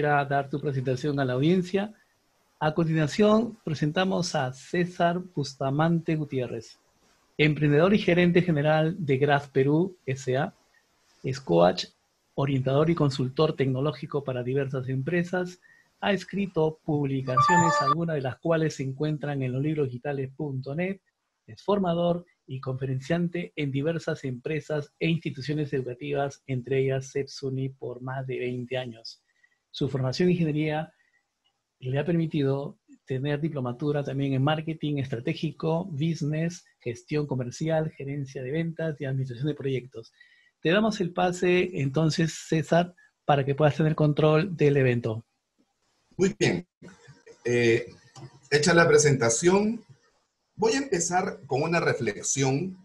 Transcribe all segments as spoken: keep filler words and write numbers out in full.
quiera dar tu presentación a la audiencia. A continuación, presentamos a César Bustamante Gutiérrez, emprendedor y gerente general de Graph Perú S A. Es coach, orientador y consultor tecnológico para diversas empresas. Ha escrito publicaciones, algunas de las cuales se encuentran en los libros digitales punto net. Es formador y conferenciante en diversas empresas e instituciones educativas, entre ellas CEPSUNY, por más de veinte años. Su formación en ingeniería le ha permitido tener diplomatura también en marketing estratégico, business, gestión comercial, gerencia de ventas y administración de proyectos. Te damos el pase entonces, César, para que puedas tener control del evento. Muy bien. Eh, hecha la presentación, voy a empezar con una reflexión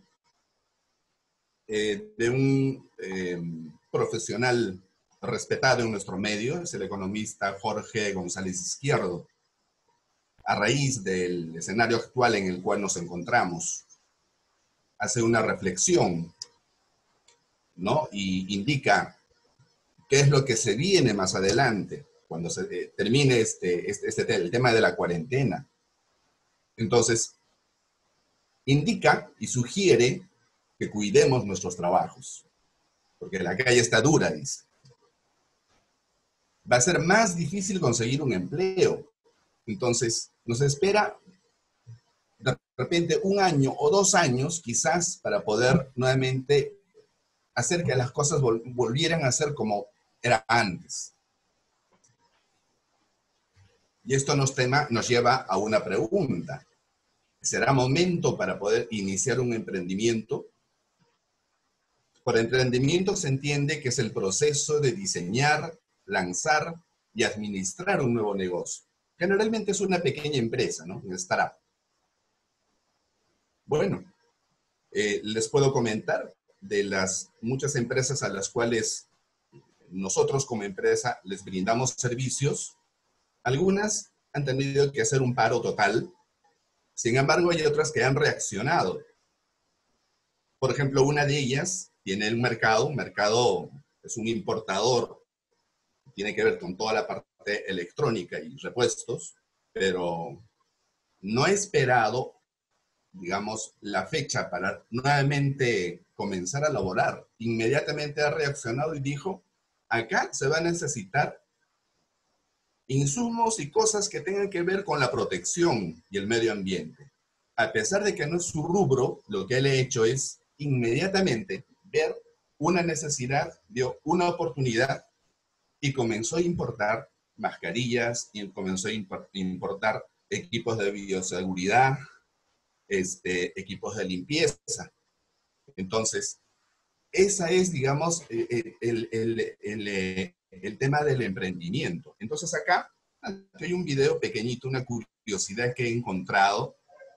eh, de un eh, profesional respetado en nuestro medio, es el economista Jorge González Izquierdo, a raíz del escenario actual en el cual nos encontramos. Hace una reflexión, ¿no? Y indica qué es lo que se viene más adelante, cuando se eh, termine este, este, este, el tema de la cuarentena. Entonces, indica y sugiere que cuidemos nuestros trabajos, porque la calle está dura, dice. Va a ser más difícil conseguir un empleo. Entonces, nos espera de repente un año o dos años, quizás, para poder nuevamente hacer que las cosas vol volvieran a ser como era antes. Y esto nos, tema, nos lleva a una pregunta. ¿Será momento para poder iniciar un emprendimiento? Por emprendimiento se entiende que es el proceso de diseñar, lanzar y administrar un nuevo negocio. Generalmente es una pequeña empresa, ¿no? Una startup. Bueno, eh, les puedo comentar de las muchas empresas a las cuales nosotros como empresa les brindamos servicios. Algunas han tenido que hacer un paro total. Sin embargo, hay otras que han reaccionado. Por ejemplo, una de ellas tiene un mercado, un mercado es un importador, tiene que ver con toda la parte electrónica y repuestos, pero no ha esperado, digamos, la fecha para nuevamente comenzar a laborar. Inmediatamente ha reaccionado y dijo, acá se va a necesitar insumos y cosas que tengan que ver con la protección y el medio ambiente. A pesar de que no es su rubro, lo que él ha hecho es inmediatamente ver una necesidad, vio una oportunidad y comenzó a importar mascarillas y comenzó a importar equipos de bioseguridad, este, equipos de limpieza. Entonces, esa es, digamos, el, el, el, el, el tema del emprendimiento. Entonces acá hay un video pequeñito, una curiosidad que he encontrado.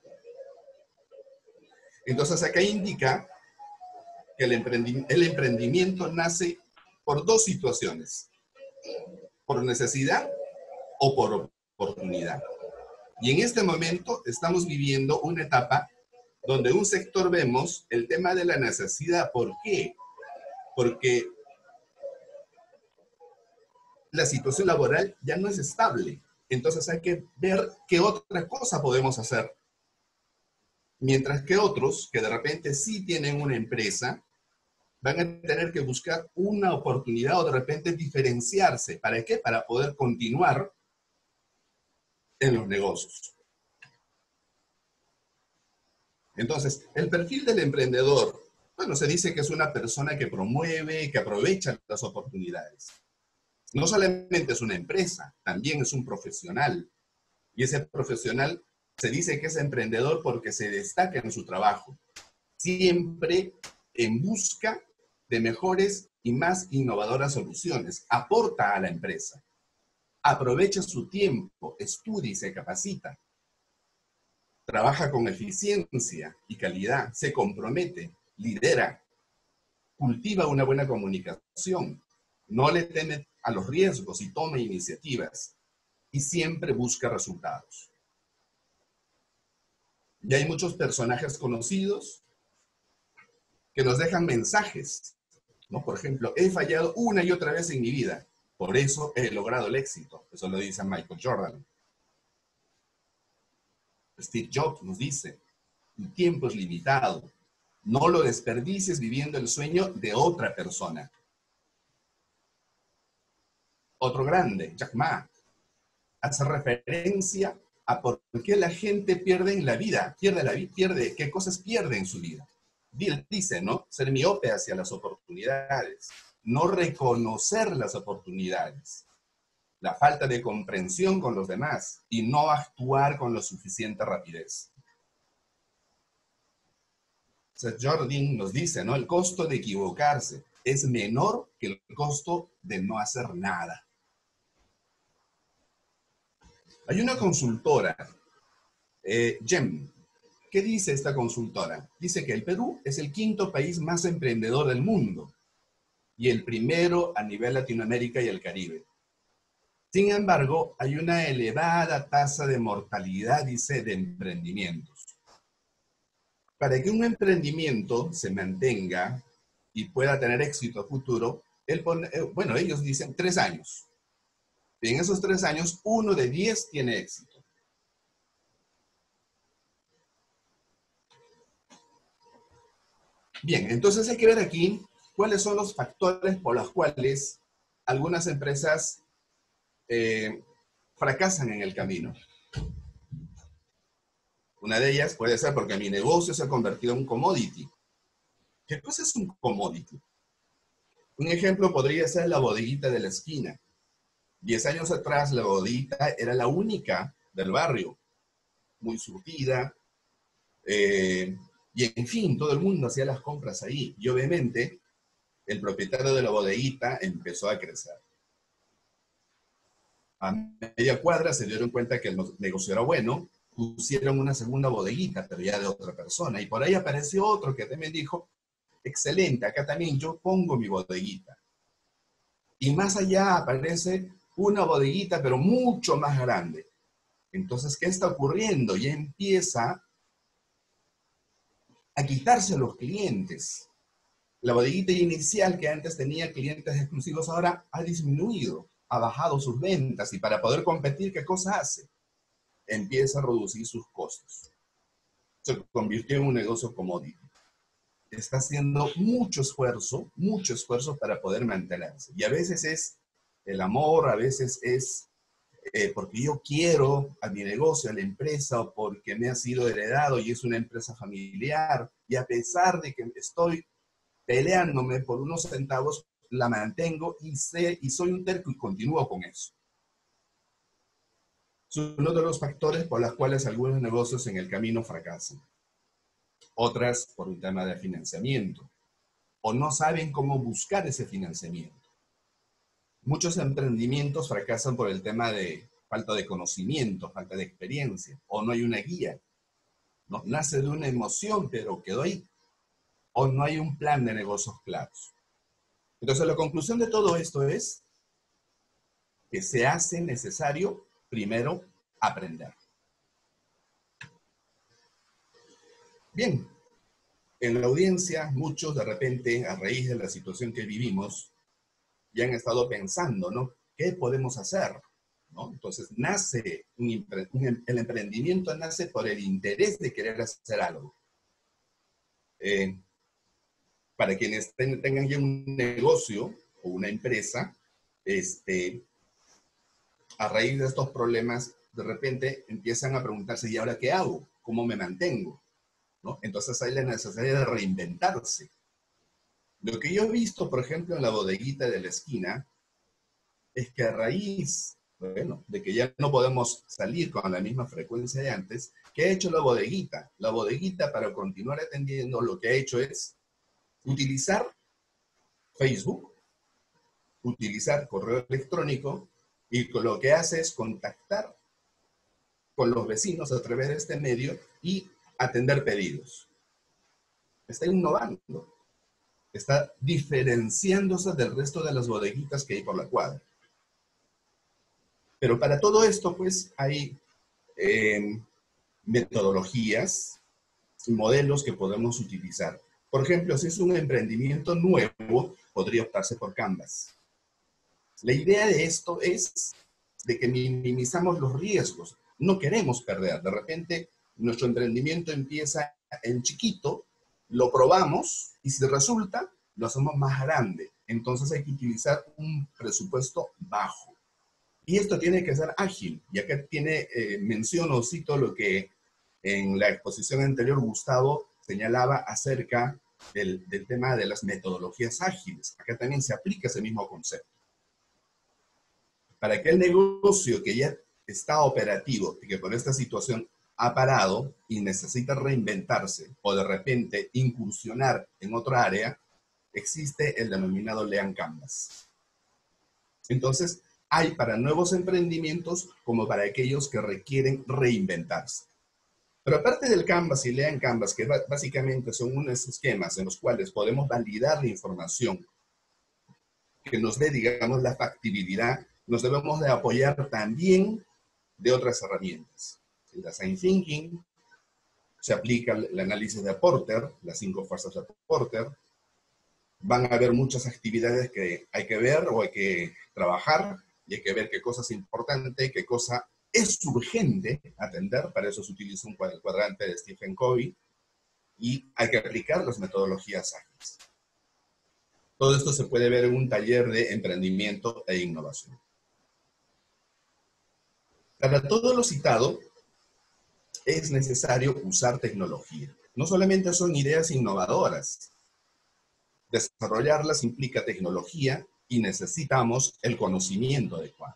Entonces acá indica que el, emprendi el emprendimiento nace por dos situaciones, por necesidad o por oportunidad. Y en este momento estamos viviendo una etapa donde un sector vemos el tema de la necesidad. ¿Por qué? Porque la situación laboral ya no es estable. Entonces hay que ver qué otra cosa podemos hacer. Mientras que otros, que de repente sí tienen una empresa, van a tener que buscar una oportunidad o de repente diferenciarse. ¿Para qué? Para poder continuar en los negocios. Entonces, el perfil del emprendedor, bueno, se dice que es una persona que promueve, que aprovecha las oportunidades. No solamente es una empresa, también es un profesional. Y ese profesional se dice que es emprendedor porque se destaca en su trabajo, siempre en busca de mejores y más innovadoras soluciones. Aporta a la empresa, aprovecha su tiempo, estudia y se capacita. Trabaja con eficiencia y calidad, se compromete, lidera, cultiva una buena comunicación, no le teme a los riesgos y toma iniciativas y siempre busca resultados. Y hay muchos personajes conocidos que nos dejan mensajes, ¿no? Por ejemplo, he fallado una y otra vez en mi vida. Por eso he logrado el éxito. Eso lo dice Michael Jordan. Steve Jobs nos dice, el tiempo es limitado. No lo desperdicies viviendo el sueño de otra persona. Otro grande, Jack Ma, hace referencia a por qué la gente pierde en la vida, pierde la vida, pierde, qué cosas pierde en su vida. Dice, ¿no? Ser miope hacia las oportunidades, no reconocer las oportunidades, la falta de comprensión con los demás y no actuar con la suficiente rapidez. Seth Godin nos dice, ¿no? El costo de equivocarse es menor que el costo de no hacer nada. Hay una consultora, eh, Gem. ¿Qué dice esta consultora? Dice que el Perú es el quinto país más emprendedor del mundo y el primero a nivel Latinoamérica y el Caribe. Sin embargo, hay una elevada tasa de mortalidad, dice, de emprendimientos. Para que un emprendimiento se mantenga y pueda tener éxito a futuro, él pone, bueno, ellos dicen tres años. Y en esos tres años, uno de diez tiene éxito. Bien, entonces hay que ver aquí cuáles son los factores por los cuales algunas empresas eh, fracasan en el camino. Una de ellas puede ser porque mi negocio se ha convertido en un commodity. ¿Qué cosa es un commodity? Un ejemplo podría ser la bodeguita de la esquina. Diez años atrás la bodeguita era la única del barrio, muy surtida, eh, y en fin, todo el mundo hacía las compras ahí. Y obviamente el propietario de la bodeguita empezó a crecer. A media cuadra se dieron cuenta que el negocio era bueno, pusieron una segunda bodeguita, pero ya de otra persona. Y por ahí apareció otro que también dijo, excelente, acá también yo pongo mi bodeguita. Y más allá aparece una bodeguita, pero mucho más grande. Entonces, ¿qué está ocurriendo? Ya empieza a quitarse los clientes. La bodeguita inicial que antes tenía clientes exclusivos ahora ha disminuido, ha bajado sus ventas y para poder competir, ¿qué cosa hace? Empieza a reducir sus costos. Se convirtió en un negocio commodity. Está haciendo mucho esfuerzo, mucho esfuerzo para poder mantenerse. Y a veces es el amor, a veces es eh, porque yo quiero a mi negocio, a la empresa, o porque me ha sido heredado y es una empresa familiar. Y a pesar de que estoy peleándome por unos centavos, la mantengo y, sé, y soy un terco y continúo con eso. Son uno de los factores por los cuales algunos negocios en el camino fracasan. Otras por un tema de financiamiento, o no saben cómo buscar ese financiamiento. Muchos emprendimientos fracasan por el tema de falta de conocimiento, falta de experiencia, o no hay una guía. ¿No? Nace de una emoción, pero quedó ahí. O no hay un plan de negocios claros. Entonces, la conclusión de todo esto es que se hace necesario, primero, aprender. Bien, en la audiencia, muchos de repente, a raíz de la situación que vivimos, ya han estado pensando, ¿no? ¿Qué podemos hacer? ¿No? Entonces, nace, un, un, el emprendimiento nace por el interés de querer hacer algo. Eh, para quienes ten, tengan ya un negocio o una empresa, este, a raíz de estos problemas, de repente empiezan a preguntarse, ¿y ahora qué hago? ¿Cómo me mantengo? ¿No? Entonces hay la necesidad de reinventarse. Lo que yo he visto, por ejemplo, en la bodeguita de la esquina, es que a raíz, bueno, de que ya no podemos salir con la misma frecuencia de antes, ¿qué ha hecho la bodeguita? La bodeguita, para continuar atendiendo, lo que ha hecho es utilizar Facebook, utilizar correo electrónico, y lo que hace es contactar con los vecinos a través de este medio y atender pedidos. Está innovando. Está diferenciándose del resto de las bodeguitas que hay por la cuadra. Pero para todo esto, pues, hay eh, metodologías y modelos que podemos utilizar. Por ejemplo, si es un emprendimiento nuevo, podría optarse por Canvas. La idea de esto es de que minimizamos los riesgos. No queremos perder. De repente, nuestro emprendimiento empieza en chiquito, lo probamos y si resulta, lo hacemos más grande. Entonces hay que utilizar un presupuesto bajo. Y esto tiene que ser ágil. Y acá tiene, eh, menciono, cito lo que en la exposición anterior Gustavo señalaba acerca del, del tema de las metodologías ágiles. Acá también se aplica ese mismo concepto. Para aquel negocio que ya está operativo y que por esta situación ha parado y necesita reinventarse o de repente incursionar en otra área, existe el denominado Lean Canvas. Entonces, hay para nuevos emprendimientos como para aquellos que requieren reinventarse. Pero aparte del Canvas y Lean Canvas, que básicamente son unos esquemas en los cuales podemos validar la información que nos dé, digamos, la factibilidad, nos debemos de apoyar también de otras herramientas. El Design Thinking, se aplica el análisis de Porter, las cinco fuerzas de Porter. Van a haber muchas actividades que hay que ver o hay que trabajar, y hay que ver qué cosa es importante, qué cosa es urgente atender. Para eso se utiliza un cuadrante de Stephen Covey, y hay que aplicar las metodologías ágiles. Todo esto se puede ver en un taller de emprendimiento e innovación. Para todo lo citado, es necesario usar tecnología. No solamente son ideas innovadoras. Desarrollarlas implica tecnología y necesitamos el conocimiento adecuado.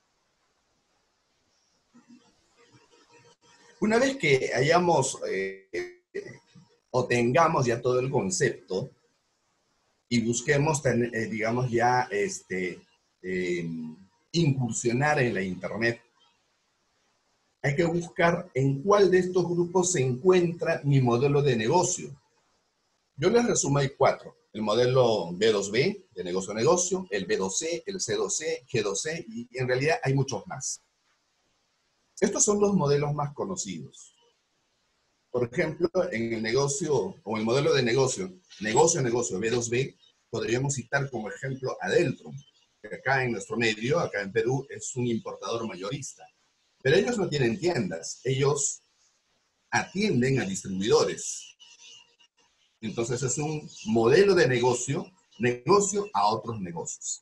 Una vez que hayamos eh, o tengamos ya todo el concepto y busquemos, eh, digamos, ya este, eh, incursionar en la Internet, hay que buscar en cuál de estos grupos se encuentra mi modelo de negocio. Yo les resumo, hay cuatro. El modelo B dos B, de negocio a negocio, el B dos C, el C dos C, G dos C, y en realidad hay muchos más. Estos son los modelos más conocidos. Por ejemplo, en el negocio, o el modelo de negocio, negocio a negocio B dos B, podríamos citar como ejemplo a Deltron, que acá en nuestro medio, acá en Perú, es un importador mayorista. Pero ellos no tienen tiendas, ellos atienden a distribuidores. Entonces es un modelo de negocio, negocio a otros negocios.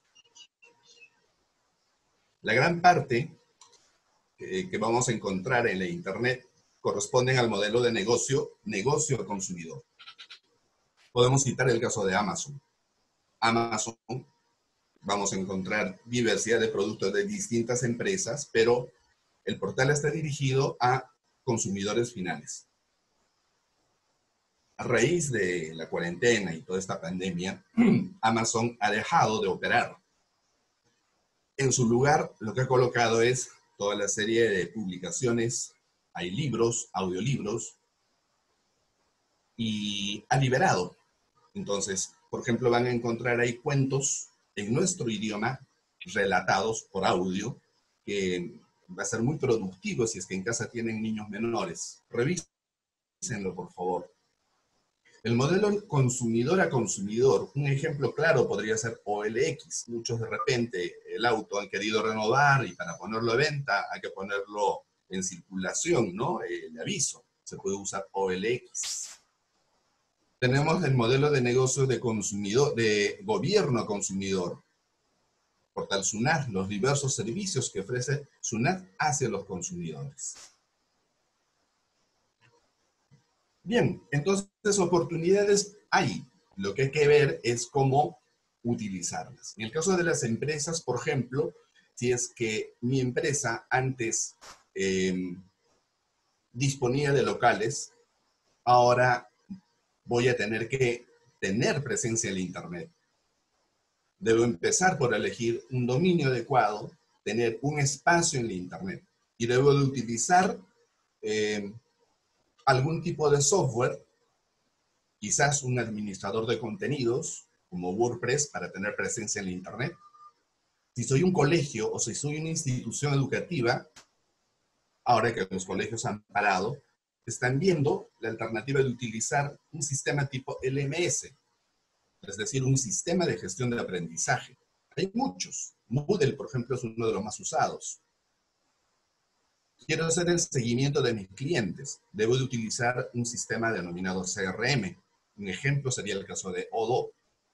La gran parte eh, que vamos a encontrar en la Internet corresponden al modelo de negocio, negocio al consumidor. Podemos citar el caso de Amazon. Amazon, vamos a encontrar diversidad de productos de distintas empresas, pero el portal está dirigido a consumidores finales. A raíz de la cuarentena y toda esta pandemia, Amazon ha dejado de operar. En su lugar, lo que ha colocado es toda la serie de publicaciones. Hay libros, audiolibros, y ha liberado. Entonces, por ejemplo, van a encontrar ahí cuentos en nuestro idioma, relatados por audio, que va a ser muy productivo si es que en casa tienen niños menores. Revísenlo, por favor. El modelo consumidor a consumidor, un ejemplo claro podría ser O L X. Muchos de repente el auto han querido renovar y para ponerlo a venta hay que ponerlo en circulación, ¿no? El aviso. Se puede usar O L X. Tenemos el modelo de negocio de consumidor, de gobierno a consumidor. Portal SUNAT, los diversos servicios que ofrece SUNAT hacia los consumidores. Bien, entonces oportunidades hay. Lo que hay que ver es cómo utilizarlas. En el caso de las empresas, por ejemplo, si es que mi empresa antes eh, disponía de locales, ahora voy a tener que tener presencia en la Internet. Debo empezar por elegir un dominio adecuado, tener un espacio en la Internet. Y debo de utilizar eh, algún tipo de software, quizás un administrador de contenidos, como WordPress, para tener presencia en la Internet. Si soy un colegio o si soy una institución educativa, ahora que los colegios han parado, están viendo la alternativa de utilizar un sistema tipo L M S, es decir, un sistema de gestión de aprendizaje. Hay muchos. Moodle, por ejemplo, es uno de los más usados. Quiero hacer el seguimiento de mis clientes. Debo de utilizar un sistema denominado C R M. Un ejemplo sería el caso de Odoo.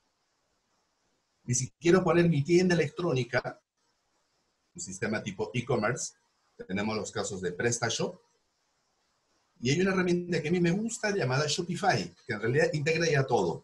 Y si quiero poner mi tienda electrónica, un sistema tipo e-commerce, tenemos los casos de PrestaShop. Y hay una herramienta que a mí me gusta llamada Shopify, que en realidad integra ya todo.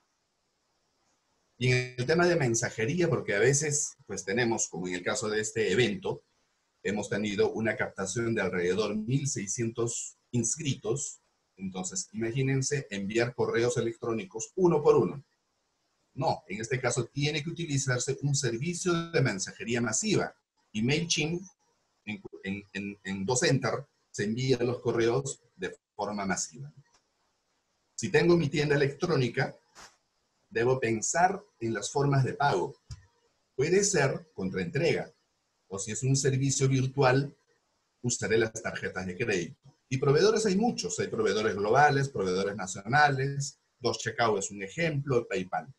Y en el tema de mensajería, porque a veces pues tenemos, como en el caso de este evento, hemos tenido una captación de alrededor de mil seiscientos inscritos. Entonces, imagínense enviar correos electrónicos uno por uno. No, en este caso tiene que utilizarse un servicio de mensajería masiva. Y MailChimp, en, en, en, en dos enter, se envían los correos de forma masiva. Si tengo mi tienda electrónica, debo pensar en las formas de pago. Puede ser contra entrega, o si es un servicio virtual, usaré las tarjetas de crédito. Y proveedores hay muchos, hay proveedores globales, proveedores nacionales, DosCheckout es un ejemplo, PayPal.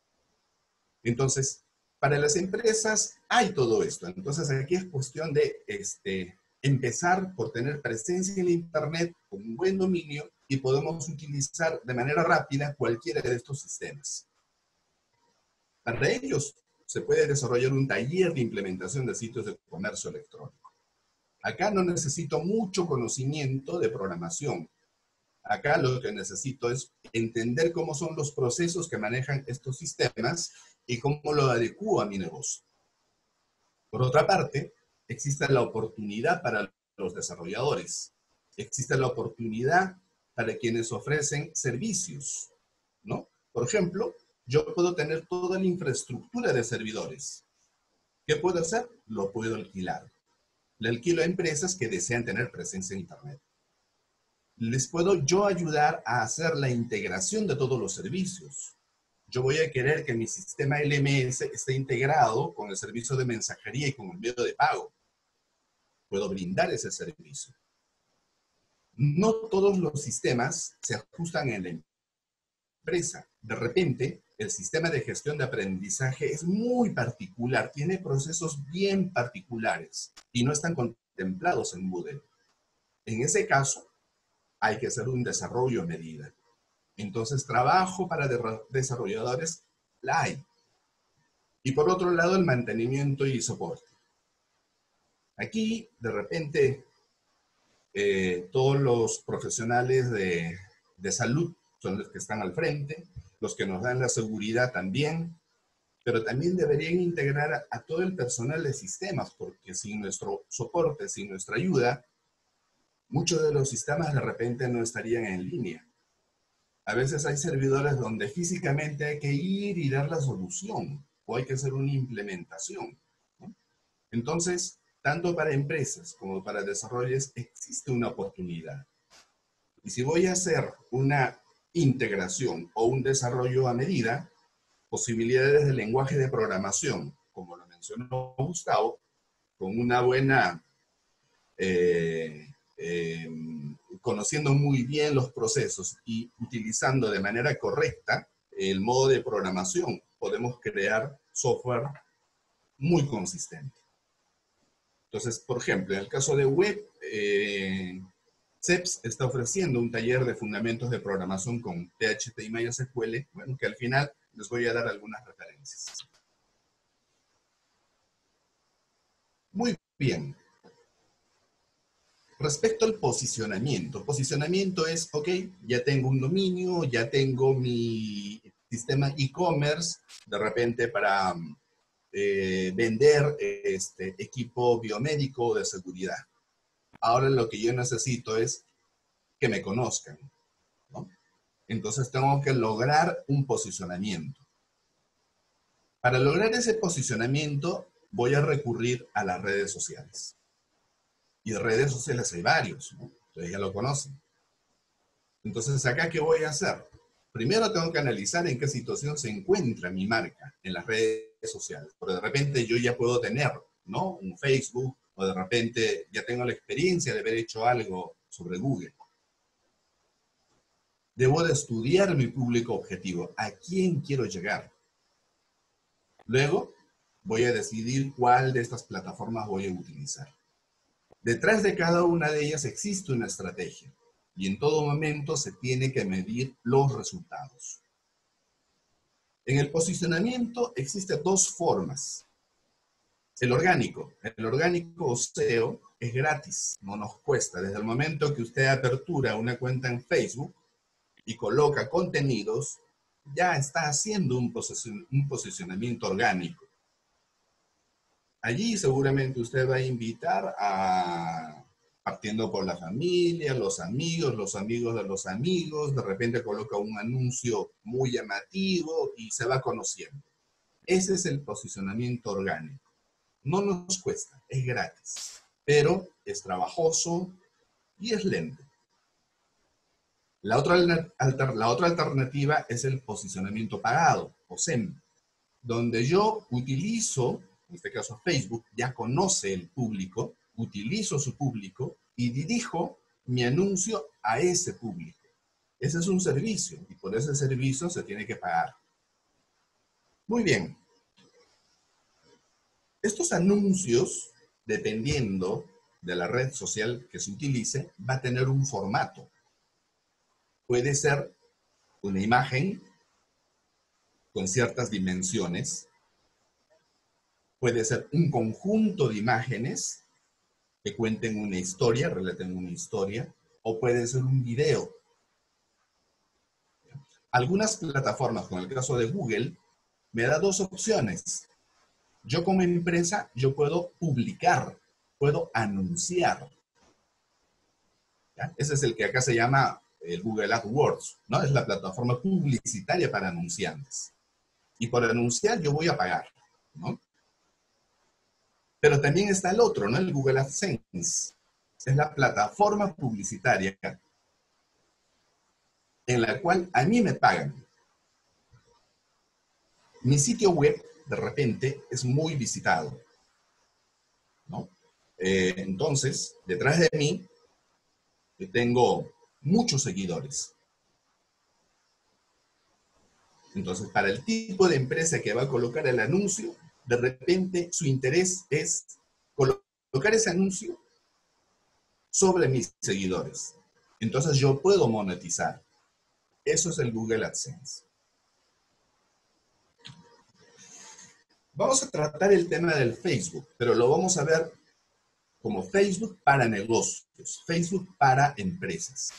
Entonces, para las empresas hay todo esto. Entonces, aquí es cuestión de este, empezar por tener presencia en Internet con un buen dominio y podemos utilizar de manera rápida cualquiera de estos sistemas. Para ellos, se puede desarrollar un taller de implementación de sitios de comercio electrónico. Acá no necesito mucho conocimiento de programación. Acá lo que necesito es entender cómo son los procesos que manejan estos sistemas y cómo lo adecuo a mi negocio. Por otra parte, existe la oportunidad para los desarrolladores. Existe la oportunidad para quienes ofrecen servicios, ¿no? Por ejemplo, yo puedo tener toda la infraestructura de servidores. ¿Qué puedo hacer? Lo puedo alquilar. Le alquilo a empresas que desean tener presencia en Internet. Les puedo yo ayudar a hacer la integración de todos los servicios. Yo voy a querer que mi sistema L M S esté integrado con el servicio de mensajería y con el medio de pago. Puedo brindar ese servicio. No todos los sistemas se ajustan en la empresa. De repente, el sistema de gestión de aprendizaje es muy particular, tiene procesos bien particulares y no están contemplados en Moodle. En ese caso, hay que hacer un desarrollo a medida. Entonces, trabajo para desarrolladores la hay. Y por otro lado, el mantenimiento y soporte. Aquí, de repente, eh, todos los profesionales de, de salud son los que están al frente, los que nos dan la seguridad también, pero también deberían integrar a, a todo el personal de sistemas, porque sin nuestro soporte, sin nuestra ayuda, muchos de los sistemas de repente no estarían en línea. A veces hay servidores donde físicamente hay que ir y dar la solución, o hay que hacer una implementación, ¿no? Entonces, tanto para empresas como para desarrollos existe una oportunidad. Y si voy a hacer una integración o un desarrollo a medida, posibilidades de lenguaje de programación, como lo mencionó Gustavo, con una buena, eh, eh, conociendo muy bien los procesos y utilizando de manera correcta el modo de programación, podemos crear software muy consistente. Entonces, por ejemplo, en el caso de web, eh, C E P S está ofreciendo un taller de fundamentos de programación con P H P y MySQL, bueno, que al final les voy a dar algunas referencias. Muy bien. Respecto al posicionamiento, posicionamiento es, ok, ya tengo un dominio, ya tengo mi sistema e-commerce, de repente para eh, vender este equipo biomédico de seguridad. Ahora lo que yo necesito es que me conozcan, ¿no? Entonces tengo que lograr un posicionamiento. Para lograr ese posicionamiento voy a recurrir a las redes sociales. Y de redes sociales hay varios, ¿no? Ustedes ya lo conocen. Entonces, ¿acá qué voy a hacer? Primero tengo que analizar en qué situación se encuentra mi marca en las redes sociales. Porque de repente yo ya puedo tener, ¿no?, un Facebook, o de repente ya tengo la experiencia de haber hecho algo sobre Google. Debo de estudiar mi público objetivo. ¿A quién quiero llegar? Luego, voy a decidir cuál de estas plataformas voy a utilizar. Detrás de cada una de ellas existe una estrategia y en todo momento se tiene que medir los resultados. En el posicionamiento existen dos formas. El orgánico. El orgánico o S E O es gratis, no nos cuesta. Desde el momento que usted apertura una cuenta en Facebook y coloca contenidos, ya está haciendo un, posicion- un posicionamiento orgánico. Allí seguramente usted va a invitar a, partiendo por la familia, los amigos, los amigos de los amigos, de repente coloca un anuncio muy llamativo y se va conociendo. Ese es el posicionamiento orgánico. No nos cuesta, es gratis, pero es trabajoso y es lento. La otra, alter, la otra alternativa es el posicionamiento pagado, o S E M, donde yo utilizo, en este caso Facebook, ya conoce el público, utilizo su público y dirijo mi anuncio a ese público. Ese es un servicio y por ese servicio se tiene que pagar. Muy bien. Estos anuncios, dependiendo de la red social que se utilice, va a tener un formato. Puede ser una imagen con ciertas dimensiones. Puede ser un conjunto de imágenes que cuenten una historia, relaten una historia, o puede ser un video. Algunas plataformas, como el caso de Google, me da dos opciones. Yo como empresa, yo puedo publicar, puedo anunciar. ¿Ya? Ese es el que acá se llama el Google AdWords, ¿no? Es la plataforma publicitaria para anunciantes. Y por anunciar yo voy a pagar, ¿no? Pero también está el otro, ¿no? El Google AdSense. Es la plataforma publicitaria en la cual a mí me pagan. Mi sitio web, de repente, es muy visitado, ¿no? Eh, entonces, detrás de mí, yo tengo muchos seguidores. Entonces, para el tipo de empresa que va a colocar el anuncio, de repente su interés es colocar ese anuncio sobre mis seguidores. Entonces yo puedo monetizar. Eso es el Google AdSense. Vamos a tratar el tema del Facebook, pero lo vamos a ver como Facebook para negocios, Facebook para empresas.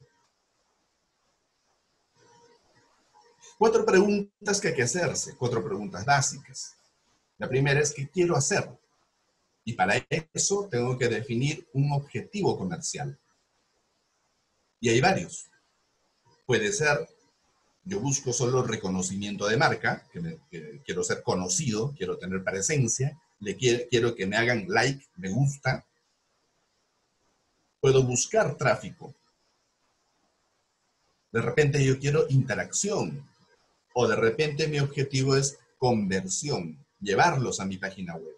Cuatro preguntas que hay que hacerse, cuatro preguntas básicas. La primera es, ¿qué quiero hacer? Y para eso tengo que definir un objetivo comercial. Y hay varios. Puede ser, yo busco solo reconocimiento de marca, que, me, que quiero ser conocido, quiero tener presencia, le quiero, quiero que me hagan like, me gusta. Puedo buscar tráfico. De repente yo quiero interacción. O de repente mi objetivo es conversión, llevarlos a mi página web.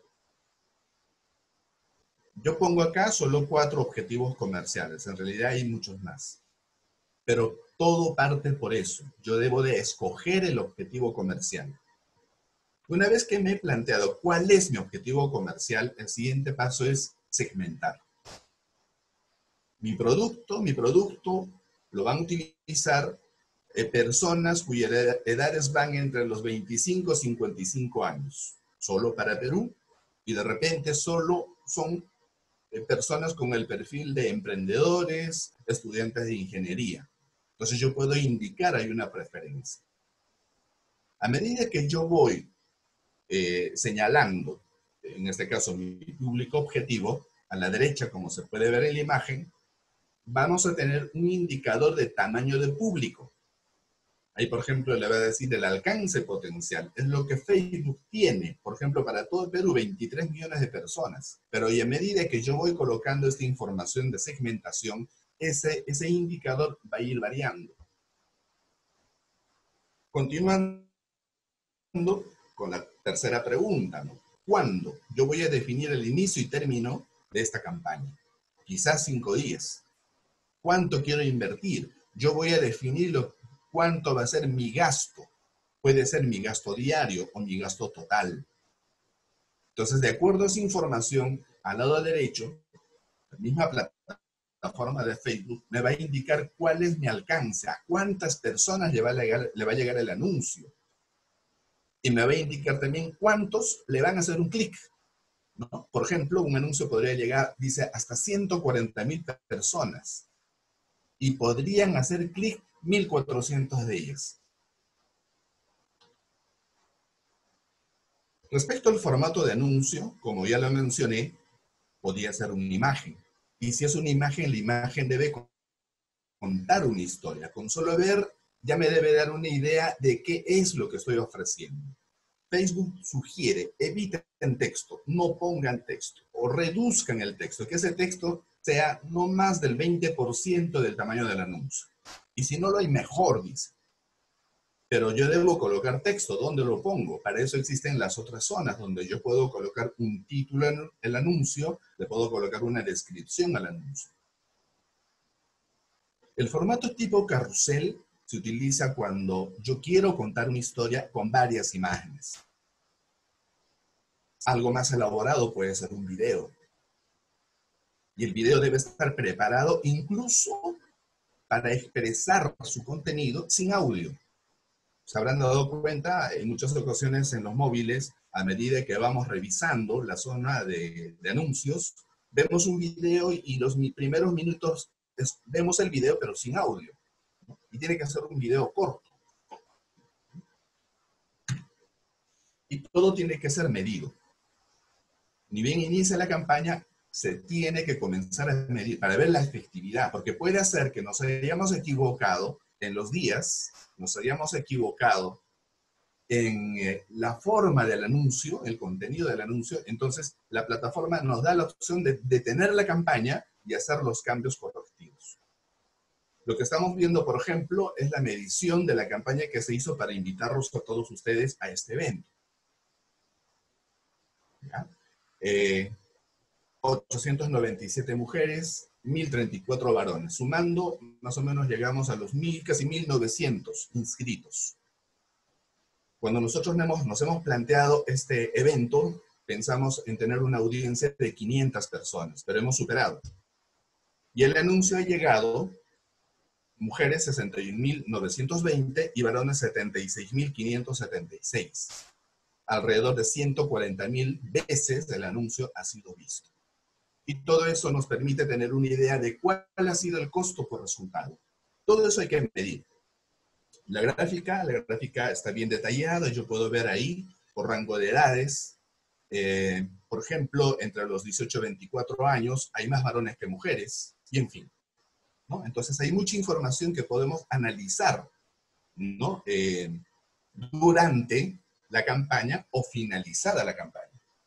Yo pongo acá solo cuatro objetivos comerciales. En realidad hay muchos más. Pero todo parte por eso. Yo debo de escoger el objetivo comercial. Una vez que me he planteado cuál es mi objetivo comercial, el siguiente paso es segmentar. Mi producto, mi producto lo van a utilizar eh, personas cuyas edades van entre los veinticinco y cincuenta y cinco años, solo para Perú, y de repente solo son eh, personas con el perfil de emprendedores, estudiantes de ingeniería. Entonces yo puedo indicar hay una preferencia. A medida que yo voy eh, señalando, en este caso mi público objetivo, a la derecha, como se puede ver en la imagen, vamos a tener un indicador de tamaño de público. Ahí, por ejemplo, le voy a decir el alcance potencial. Es lo que Facebook tiene, por ejemplo, para todo el Perú, veintitrés millones de personas. Pero y a medida que yo voy colocando esta información de segmentación, ese, ese indicador va a ir variando. Continuando con la tercera pregunta, ¿no? ¿Cuándo? Yo voy a definir el inicio y término de esta campaña. Quizás cinco días. ¿Cuánto quiero invertir? Yo voy a definir lo, cuánto va a ser mi gasto. Puede ser mi gasto diario o mi gasto total. Entonces, de acuerdo a esa información, al lado derecho, la misma plataforma de Facebook me va a indicar cuál es mi alcance, a cuántas personas le va a llegar, le va a llegar el anuncio. Y me va a indicar también cuántos le van a hacer un clic, ¿no? Por ejemplo, un anuncio podría llegar, dice, hasta ciento cuarenta mil personas. Y podrían hacer clic mil cuatrocientos de ellas. Respecto al formato de anuncio, como ya lo mencioné, podría ser una imagen. Y si es una imagen, la imagen debe contar una historia. Con solo ver, ya me debe dar una idea de qué es lo que estoy ofreciendo. Facebook sugiere, eviten texto, no pongan texto, o reduzcan el texto, que ese texto sea no más del veinte por ciento del tamaño del anuncio. Y si no lo hay, mejor, dice. Pero yo debo colocar texto. ¿Dónde lo pongo? Para eso existen las otras zonas donde yo puedo colocar un título en el anuncio, le puedo colocar una descripción al anuncio. El formato tipo carrusel se utiliza cuando yo quiero contar una historia con varias imágenes. Algo más elaborado puede ser un video. Y el video debe estar preparado incluso para expresar su contenido sin audio. Se habrán dado cuenta en muchas ocasiones en los móviles, a medida que vamos revisando la zona de, de anuncios, vemos un video y los primeros minutos es, vemos el video pero sin audio, ¿no? Y tiene que ser un video corto. Y todo tiene que ser medido. Ni bien inicia la campaña, se tiene que comenzar a medir para ver la efectividad, porque puede ser que nos hayamos equivocado en los días, nos hayamos equivocado en eh, la forma del anuncio, el contenido del anuncio, entonces la plataforma nos da la opción de detener la campaña y hacer los cambios correctivos. Lo que estamos viendo, por ejemplo, es la medición de la campaña que se hizo para invitarlos a todos ustedes a este evento. ¿Ya? Eh, ochocientas noventa y siete mujeres, mil treinta y cuatro varones. Sumando, más o menos llegamos a los mil, casi mil novecientos inscritos. Cuando nosotros hemos, nos hemos planteado este evento, pensamos en tener una audiencia de quinientas personas, pero hemos superado. Y el anuncio ha llegado, mujeres sesenta y un mil novecientos veinte y varones setenta y seis mil quinientos setenta y seis. Alrededor de ciento cuarenta mil veces el anuncio ha sido visto. Y todo eso nos permite tener una idea de cuál ha sido el costo por resultado. Todo eso hay que medir. La gráfica, la gráfica está bien detallada, yo puedo ver ahí por rango de edades. Eh, por ejemplo, entre los dieciocho y veinticuatro años hay más varones que mujeres, y en fin, ¿no? Entonces hay mucha información que podemos analizar, ¿no? Eh, durante la campaña o finalizada la campaña.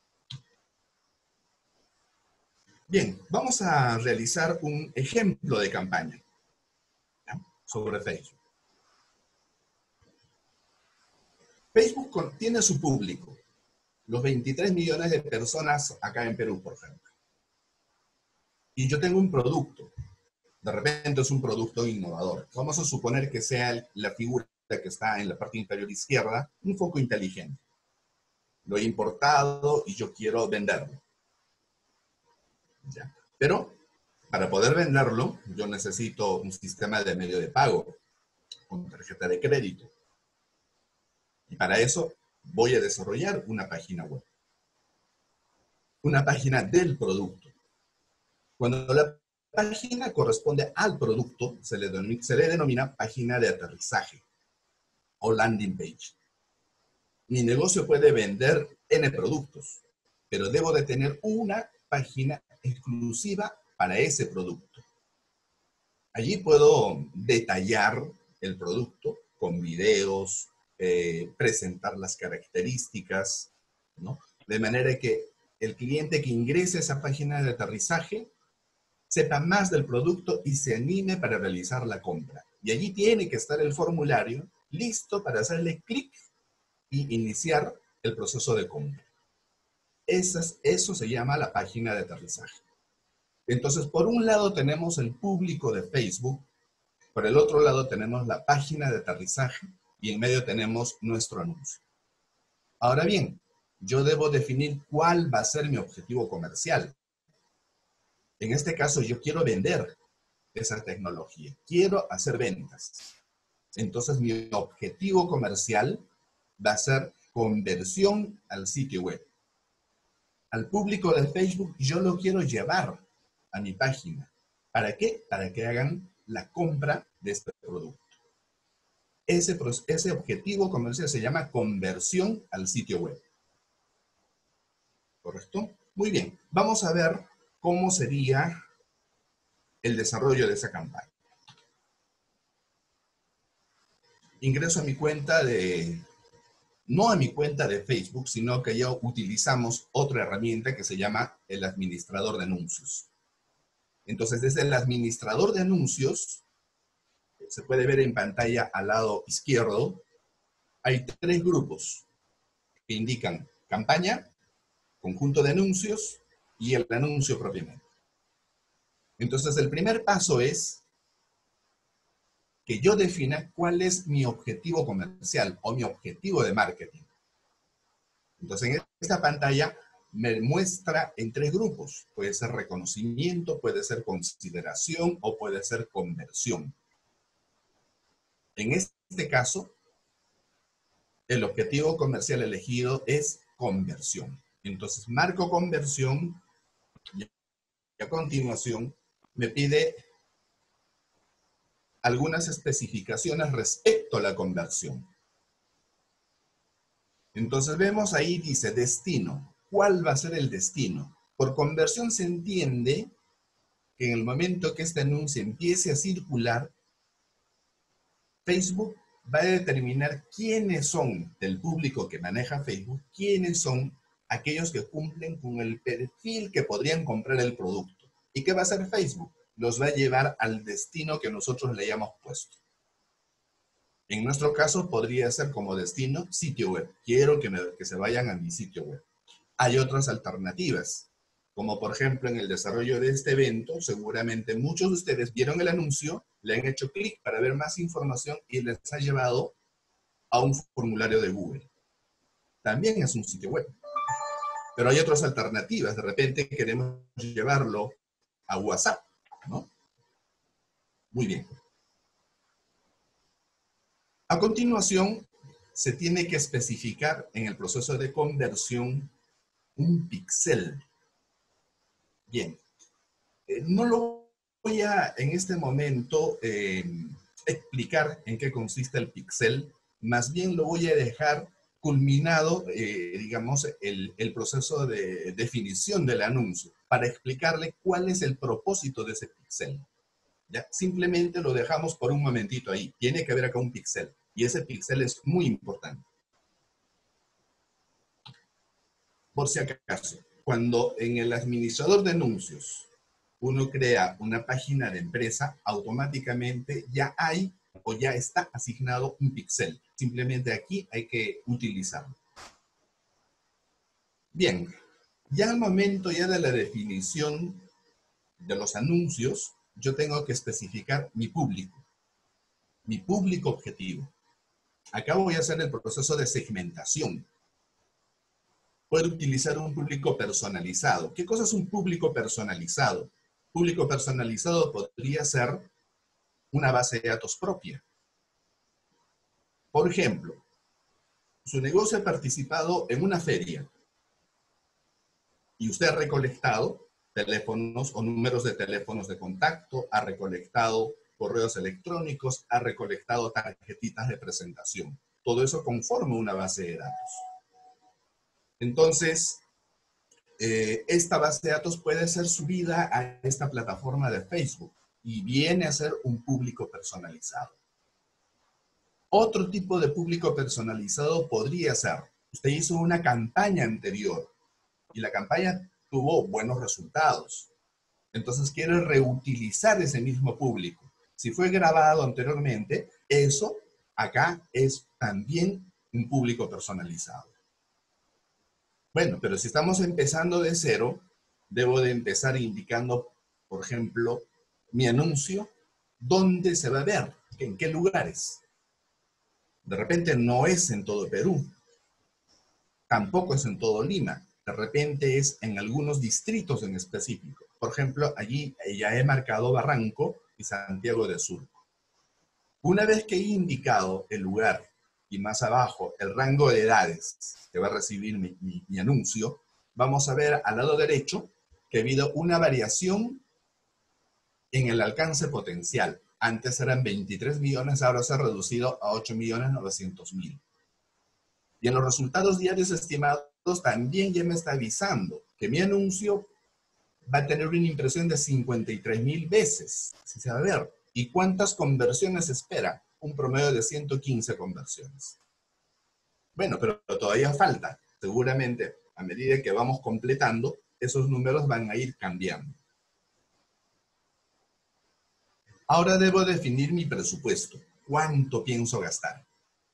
Bien, vamos a realizar un ejemplo de campaña, ¿no? Sobre Facebook. Facebook tiene su público, los veintitrés millones de personas acá en Perú, por ejemplo. Y yo tengo un producto, de repente es un producto innovador. Vamos a suponer que sea la figura que está en la parte inferior izquierda, un foco inteligente. Lo he importado y yo quiero venderlo. ¿Ya? Pero para poder venderlo, yo necesito un sistema de medio de pago, con tarjeta de crédito. Y para eso voy a desarrollar una página web. Una página del producto. Cuando la página corresponde al producto, se le denomina, se le denomina página de aterrizaje o landing page. Mi negocio puede vender N productos, pero debo de tener una página exclusiva para ese producto. Allí puedo detallar el producto con videos, eh, presentar las características, ¿no? De manera que el cliente que ingrese a esa página de aterrizaje sepa más del producto y se anime para realizar la compra. Y allí tiene que estar el formulario listo para hacerle clic y iniciar el proceso de compra. Esas, eso se llama la página de aterrizaje. Entonces, por un lado tenemos el público de Facebook, por el otro lado tenemos la página de aterrizaje y en medio tenemos nuestro anuncio. Ahora bien, yo debo definir cuál va a ser mi objetivo comercial. En este caso, yo quiero vender esa tecnología. Quiero hacer ventas. Entonces, mi objetivo comercial va a ser conversión al sitio web. Al público de Facebook, yo lo quiero llevar a mi página. ¿Para qué? Para que hagan la compra de este producto. Ese, ese objetivo comercial se llama conversión al sitio web. ¿Correcto? Muy bien. Vamos a ver cómo sería el desarrollo de esa campaña. Ingreso a mi cuenta de, no a mi cuenta de Facebook, sino que ya utilizamos otra herramienta que se llama el administrador de anuncios. Entonces, desde el administrador de anuncios, se puede ver en pantalla al lado izquierdo, hay tres grupos que indican campaña, conjunto de anuncios y el anuncio propiamente. Entonces, el primer paso es que yo defina cuál es mi objetivo comercial o mi objetivo de marketing. Entonces, en esta pantalla me muestra en tres grupos. Puede ser reconocimiento, puede ser consideración o puede ser conversión. En este caso, el objetivo comercial elegido es conversión. Entonces, marco conversión y a continuación me pide algunas especificaciones respecto a la conversión. Entonces vemos ahí, dice destino. ¿Cuál va a ser el destino? Por conversión se entiende que en el momento que este anuncio empiece a circular, Facebook va a determinar quiénes son del público que maneja Facebook, quiénes son aquellos que cumplen con el perfil que podrían comprar el producto. ¿Y qué va a hacer Facebook? Los va a llevar al destino que nosotros le hayamos puesto. En nuestro caso podría ser como destino sitio web. Quiero que, me, que se vayan a mi sitio web. Hay otras alternativas, como por ejemplo en el desarrollo de este evento, seguramente muchos de ustedes vieron el anuncio, le han hecho clic para ver más información y les ha llevado a un formulario de Google. También es un sitio web. Pero hay otras alternativas. De repente queremos llevarlo a WhatsApp, ¿no? Muy bien. A continuación, se tiene que especificar en el proceso de conversión un píxel. Bien. Eh, no lo voy a, en este momento, eh, explicar en qué consiste el píxel. Más bien lo voy a dejar culminado, eh, digamos, el, el proceso de definición del anuncio, para explicarle cuál es el propósito de ese píxel. ¿Ya? Simplemente lo dejamos por un momentito ahí. Tiene que haber acá un píxel. Y ese píxel es muy importante. Por si acaso, cuando en el administrador de anuncios uno crea una página de empresa, automáticamente ya hay o ya está asignado un píxel. Simplemente aquí hay que utilizarlo. Bien, ya al momento ya de la definición de los anuncios, yo tengo que especificar mi público, mi público objetivo. Acá voy a hacer el proceso de segmentación. Puedo utilizar un público personalizado. ¿Qué cosa es un público personalizado? Público personalizado podría ser una base de datos propia. Por ejemplo, su negocio ha participado en una feria y usted ha recolectado teléfonos o números de teléfonos de contacto, ha recolectado correos electrónicos, ha recolectado tarjetitas de presentación. Todo eso conforma una base de datos. Entonces, eh, esta base de datos puede ser subida a esta plataforma de Facebook y viene a ser un público personalizado. Otro tipo de público personalizado podría ser, usted hizo una campaña anterior y la campaña tuvo buenos resultados. Entonces quiere reutilizar ese mismo público. Si fue grabado anteriormente, eso acá es también un público personalizado. Bueno, pero si estamos empezando de cero, debo de empezar indicando, por ejemplo, mi anuncio, dónde se va a ver, en qué lugares. De repente no es en todo Perú. tampoco es en todo Lima. De repente es en algunos distritos en específico. Por ejemplo, allí ya he marcado Barranco y Santiago del Sur. Una vez que he indicado el lugar y más abajo el rango de edades que va a recibir mi, mi, mi anuncio, vamos a ver al lado derecho que ha habido una variación en el alcance potencial. Antes eran veintitrés millones, ahora se ha reducido a ocho millones novecientos mil. Y en los resultados diarios estimados también ya me está avisando que mi anuncio va a tener una impresión de cincuenta y tres mil veces. Así se va a ver. ¿Y cuántas conversiones espera? Un promedio de ciento quince conversiones. Bueno, pero todavía falta. Seguramente, a medida que vamos completando, esos números van a ir cambiando. Ahora debo definir mi presupuesto. ¿Cuánto pienso gastar?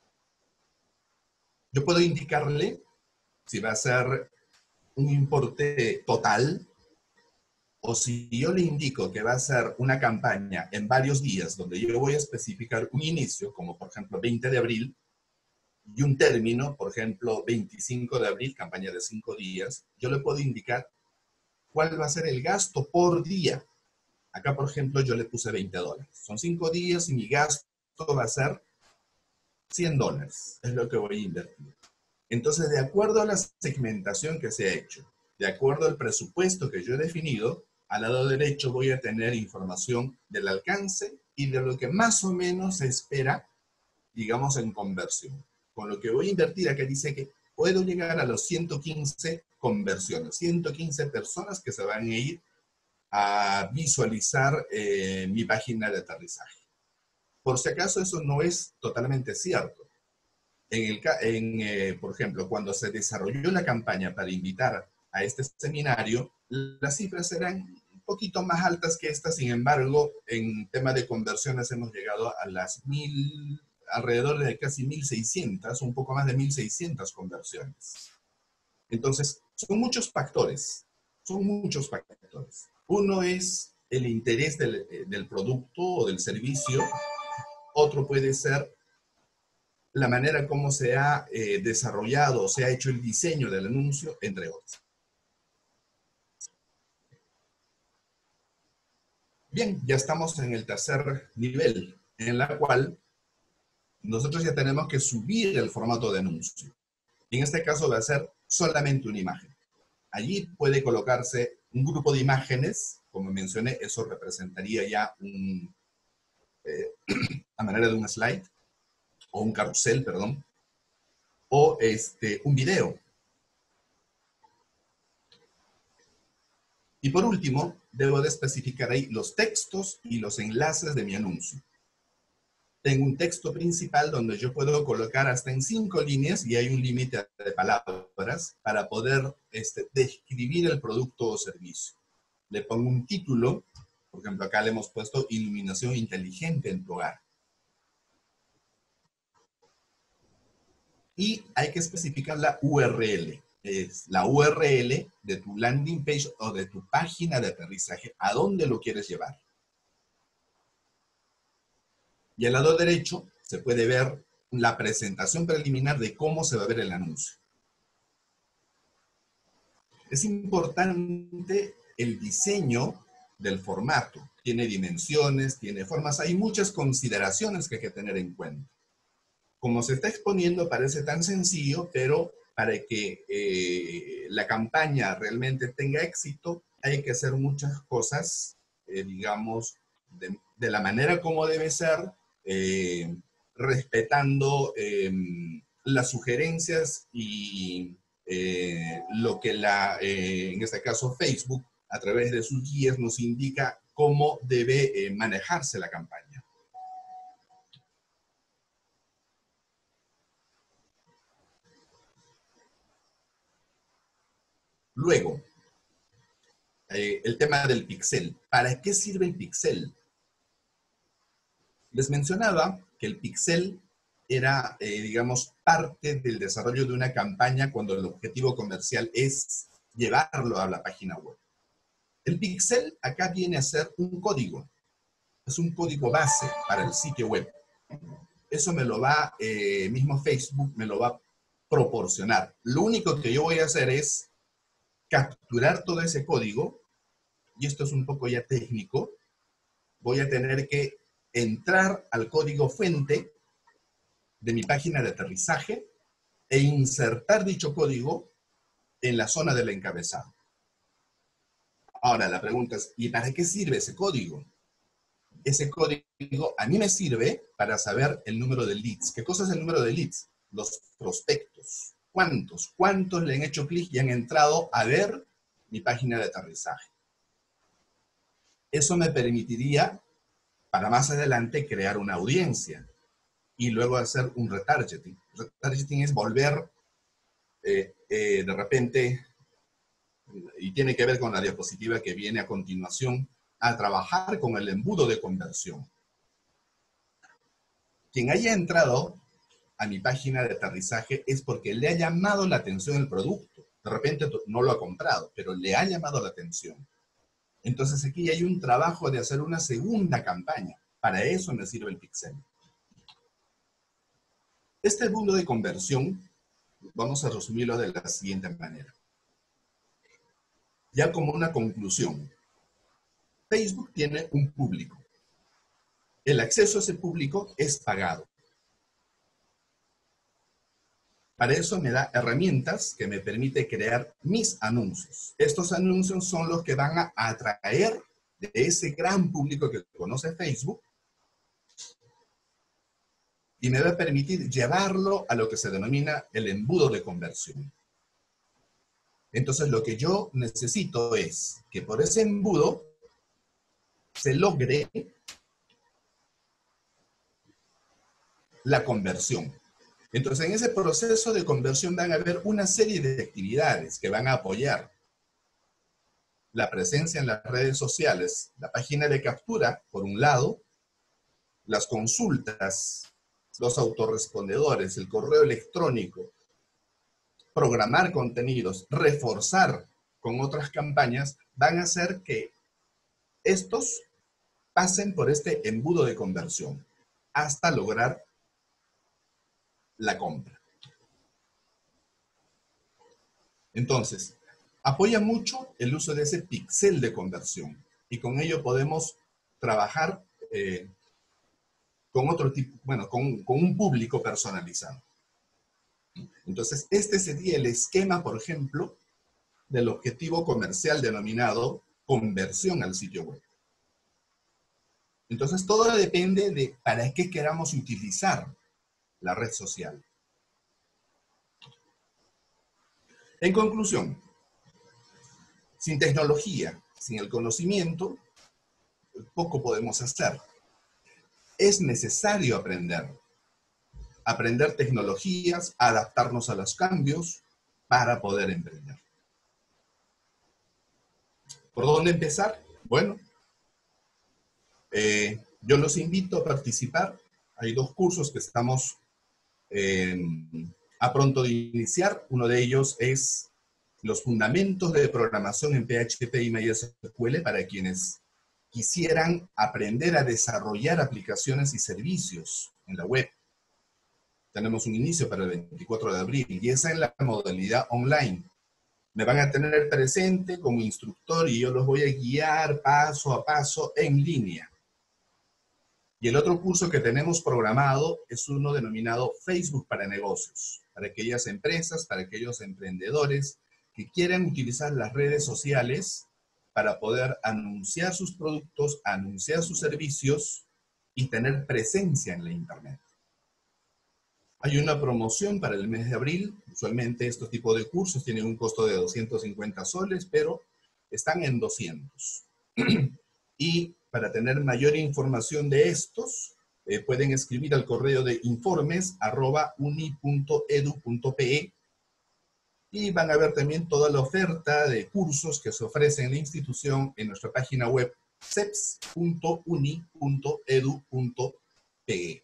Yo puedo indicarle si va a ser un importe total, o si yo le indico que va a ser una campaña en varios días, donde yo voy a especificar un inicio, como por ejemplo veinte de abril, y un término, por ejemplo veinticinco de abril, campaña de cinco días, yo le puedo indicar cuál va a ser el gasto por día. Acá, por ejemplo, yo le puse veinte dólares. Son cinco días y mi gasto va a ser cien dólares. Es lo que voy a invertir. Entonces, de acuerdo a la segmentación que se ha hecho, de acuerdo al presupuesto que yo he definido, al lado derecho voy a tener información del alcance y de lo que más o menos se espera, digamos, en conversión. Con lo que voy a invertir, acá dice que puedo llegar a los ciento quince conversiones, ciento quince personas que se van a ir a visualizar eh, mi página de aterrizaje. Por si acaso, eso no es totalmente cierto. En el, en, eh, por ejemplo, cuando se desarrolló la campaña para invitar a este seminario, las cifras eran un poquito más altas que estas. Sin embargo, en tema de conversiones hemos llegado a las mil, alrededor de casi mil seiscientas, un poco más de mil seiscientas conversiones. Entonces, son muchos factores, son muchos factores. Uno es el interés del, del producto o del servicio. Otro puede ser la manera como se ha eh, desarrollado, se ha hecho el diseño del anuncio, entre otros. Bien, ya estamos en el tercer nivel, en la cual nosotros ya tenemos que subir el formato de anuncio. En este caso va a ser solamente una imagen. Allí puede colocarse un grupo de imágenes, como mencioné, eso representaría ya un, eh, a manera de un slide, o un carrusel, perdón, o este, un video. Y por último, debo de especificar ahí los textos y los enlaces de mi anuncio. Tengo un texto principal donde yo puedo colocar hasta en cinco líneas y hay un límite de palabras para poder este, describir el producto o servicio. Le pongo un título, por ejemplo, acá le hemos puesto iluminación inteligente en tu hogar. Y hay que especificar la U R L. Es la U R L de tu landing page o de tu página de aterrizaje, a dónde lo quieres llevar. Y al lado derecho se puede ver la presentación preliminar de cómo se va a ver el anuncio. Es importante el diseño del formato. Tiene dimensiones, tiene formas, hay muchas consideraciones que hay que tener en cuenta. Como se está exponiendo, parece tan sencillo, pero para que eh, la campaña realmente tenga éxito, hay que hacer muchas cosas, eh, digamos, de, de la manera como debe ser, eh, respetando eh, las sugerencias y eh, lo que la, eh, en este caso Facebook, a través de sus guías, nos indica cómo debe eh, manejarse la campaña. Luego, eh, el tema del pixel. ¿Para qué sirve el pixel? Les mencionaba que el pixel era, eh, digamos, parte del desarrollo de una campaña cuando el objetivo comercial es llevarlo a la página web. El pixel acá viene a ser un código. Es un código base para el sitio web. Eso me lo va, eh, mismo Facebook me lo va proporcionar. Lo único que yo voy a hacer es capturar todo ese código, y esto es un poco ya técnico. Voy a tener que entrar al código fuente de mi página de aterrizaje e insertar dicho código en la zona del encabezado. Ahora, la pregunta es, ¿y para qué sirve ese código? Ese código a mí me sirve para saber el número de leads. ¿Qué cosa es el número de leads? Los prospectos. ¿Cuántos? ¿Cuántos le han hecho clic y han entrado a ver mi página de aterrizaje? Eso me permitiría, para más adelante, crear una audiencia y luego hacer un retargeting. Retargeting es volver eh, eh, de repente, y tiene que ver con la diapositiva que viene a continuación, a trabajar con el embudo de conversión. Quien haya entrado a mi página de aterrizaje es porque le ha llamado la atención el producto. De repente no lo ha comprado, pero le ha llamado la atención. Entonces aquí hay un trabajo de hacer una segunda campaña. Para eso me sirve el pixel. Este embudo de conversión, vamos a resumirlo de la siguiente manera. Ya como una conclusión, Facebook tiene un público. El acceso a ese público es pagado. Para eso me da herramientas que me permite crear mis anuncios. Estos anuncios son los que van a atraer de ese gran público que conoce Facebook y me va a permitir llevarlo a lo que se denomina el embudo de conversión. Entonces lo que yo necesito es que por ese embudo se logre la conversión. Entonces, en ese proceso de conversión van a haber una serie de actividades que van a apoyar la presencia en las redes sociales, la página de captura, por un lado, las consultas, los autorrespondedores, el correo electrónico, programar contenidos, reforzar con otras campañas, van a hacer que estos pasen por este embudo de conversión hasta lograr la compra. Entonces, apoya mucho el uso de ese pixel de conversión y con ello podemos trabajar eh, con otro tipo, bueno, con, con un público personalizado. Entonces, este sería el esquema, por ejemplo, del objetivo comercial denominado conversión al sitio web. Entonces, todo depende de para qué queramos utilizar la red social. En conclusión, sin tecnología, sin el conocimiento, poco podemos hacer. Es necesario aprender. Aprender tecnologías, adaptarnos a los cambios para poder emprender. ¿Por dónde empezar? Bueno, eh, yo los invito a participar. Hay dos cursos que estamos eh, a pronto de iniciar. Uno de ellos es los fundamentos de programación en P H P y MySQL para quienes quisieran aprender a desarrollar aplicaciones y servicios en la web. Tenemos un inicio para el veinticuatro de abril y esa es la modalidad online. Me van a tener presente como instructor y yo los voy a guiar paso a paso en línea. Y el otro curso que tenemos programado es uno denominado Facebook para negocios, para aquellas empresas, para aquellos emprendedores que quieran utilizar las redes sociales para poder anunciar sus productos, anunciar sus servicios y tener presencia en la Internet. Hay una promoción para el mes de abril. Usualmente estos tipos de cursos tienen un costo de doscientos cincuenta soles, pero están en doscientos. Y para tener mayor información de estos, eh, pueden escribir al correo de informes arroba uni punto edu punto pe y van a ver también toda la oferta de cursos que se ofrece en la institución en nuestra página web ceps punto uni punto edu punto pe.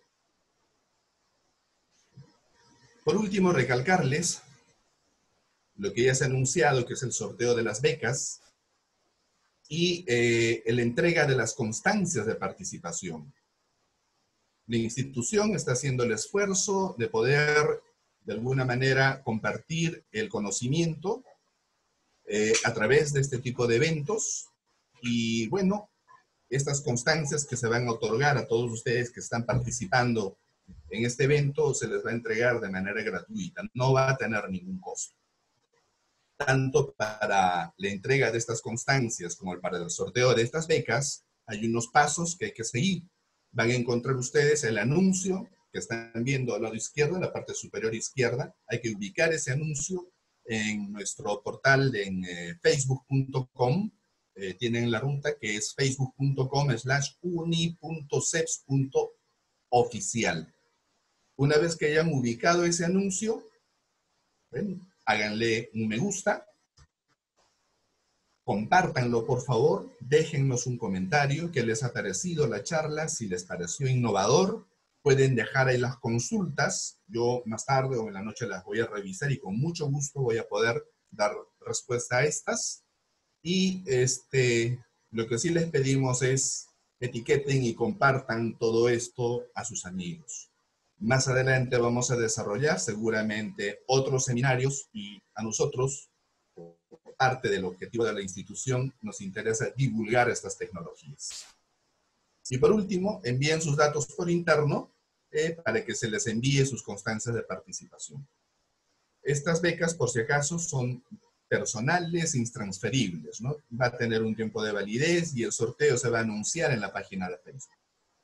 Por último, recalcarles lo que ya se ha anunciado, que es el sorteo de las becas y eh, la entrega de las constancias de participación. La institución está haciendo el esfuerzo de poder de alguna manera, compartir el conocimiento eh, a través de este tipo de eventos. Y bueno, estas constancias que se van a otorgar a todos ustedes que están participando en este evento se les va a entregar de manera gratuita, no va a tener ningún costo. Tanto para la entrega de estas constancias como para el sorteo de estas becas, hay unos pasos que hay que seguir. Van a encontrar ustedes el anuncio que están viendo al lado izquierdo, en la parte superior izquierda. Hay que ubicar ese anuncio en nuestro portal en eh, facebook punto com. Eh, tienen la ruta que es facebook punto com slash uni punto ceps punto oficial. Una vez que hayan ubicado ese anuncio, bueno, háganle un me gusta, compártanlo por favor, déjennos un comentario, qué les ha parecido la charla, si les pareció innovador, pueden dejar ahí las consultas, yo más tarde o en la noche las voy a revisar y con mucho gusto voy a poder dar respuesta a estas. Y este, lo que sí les pedimos es etiqueten y compartan todo esto a sus amigos. Más adelante vamos a desarrollar seguramente otros seminarios y a nosotros, por parte del objetivo de la institución, nos interesa divulgar estas tecnologías. Y por último, envíen sus datos por interno eh, para que se les envíe sus constancias de participación. Estas becas, por si acaso, son personales, intransferibles, ¿no? Va a tener un tiempo de validez y el sorteo se va a anunciar en la página de Facebook.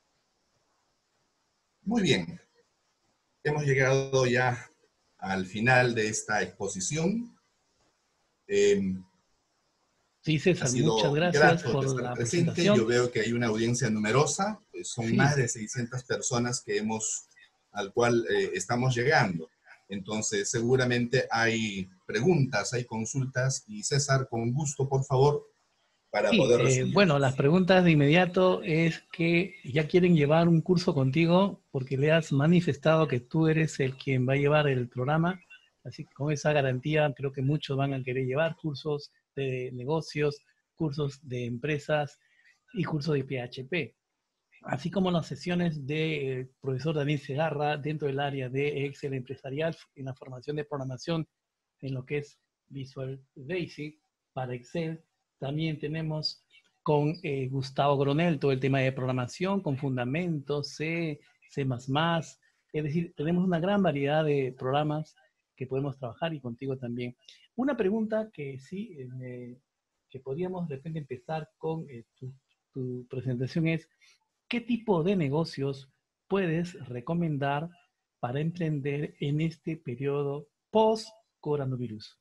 Muy bien. Hemos llegado ya al final de esta exposición. Eh, Sí, César, ha muchas sido gracias grato por estar la presente. presentación. Yo veo que hay una audiencia numerosa. Son Sí. más de seiscientas personas que hemos, al cual eh, estamos llegando. Entonces, seguramente hay preguntas, hay consultas. Y César, con gusto, por favor, para Sí, poder eh, responder. bueno, las preguntas de inmediato es que ya quieren llevar un curso contigo porque le has manifestado que tú eres el quien va a llevar el programa. Así que con esa garantía creo que muchos van a querer llevar cursos de negocios, cursos de empresas y cursos de P H P. Así como las sesiones del profesor Daniel Segarra dentro del área de Excel empresarial en la formación de programación en lo que es Visual Basic para Excel. También tenemos con eh, Gustavo Gronel todo el tema de programación con fundamentos, C, C más más. Es decir, tenemos una gran variedad de programas que podemos trabajar y contigo también. Una pregunta que sí, eh, que podríamos de repente empezar con eh, tu, tu presentación es, ¿qué tipo de negocios puedes recomendar para emprender en este periodo post-coronavirus?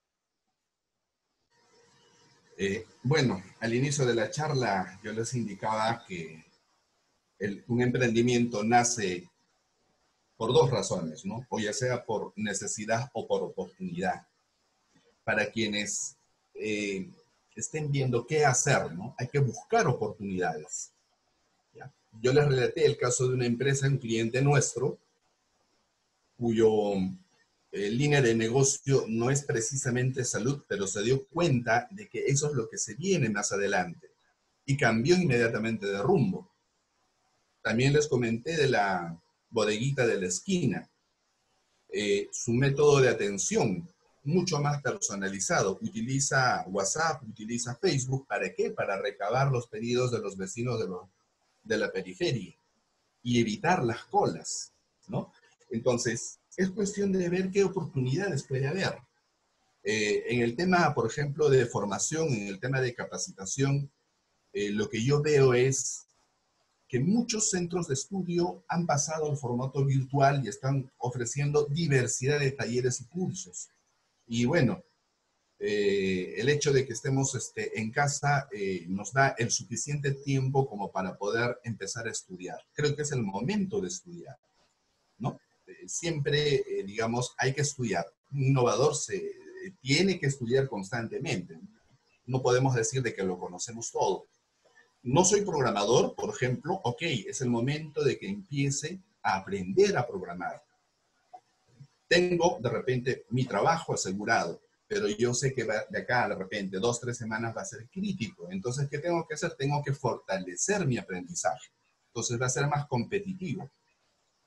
Eh, bueno, al inicio de la charla yo les indicaba que el, un emprendimiento nace por dos razones, ¿no? O ya sea por necesidad o por oportunidad. Para quienes eh, estén viendo qué hacer, ¿no? Hay que buscar oportunidades. ¿Ya? Yo les relaté el caso de una empresa, un cliente nuestro, cuyo eh, línea de negocio no es precisamente salud, pero se dio cuenta de que eso es lo que se viene más adelante y cambió inmediatamente de rumbo. También les comenté de la bodeguita de la esquina. Eh, su método de atención, mucho más personalizado. Utiliza WhatsApp, utiliza Facebook. ¿Para qué? Para recabar los pedidos de los vecinos de, los, de la periferia y evitar las colas, ¿no? Entonces, es cuestión de ver qué oportunidades puede haber. Eh, en el tema, por ejemplo, de formación, en el tema de capacitación, eh, lo que yo veo es que muchos centros de estudio han pasado al formato virtual y están ofreciendo diversidad de talleres y cursos. Y bueno, eh, el hecho de que estemos este, en casa eh, nos da el suficiente tiempo como para poder empezar a estudiar. Creo que es el momento de estudiar, ¿no? Eh, siempre, eh, digamos, hay que estudiar. Un innovador se, eh, tiene que estudiar constantemente. No podemos decir de que lo conocemos todo. No soy programador, por ejemplo, ok, es el momento de que empiece a aprender a programar. Tengo de repente mi trabajo asegurado, pero yo sé que de acá de repente dos, tres semanas va a ser crítico. Entonces, ¿qué tengo que hacer? Tengo que fortalecer mi aprendizaje. Entonces va a ser más competitivo.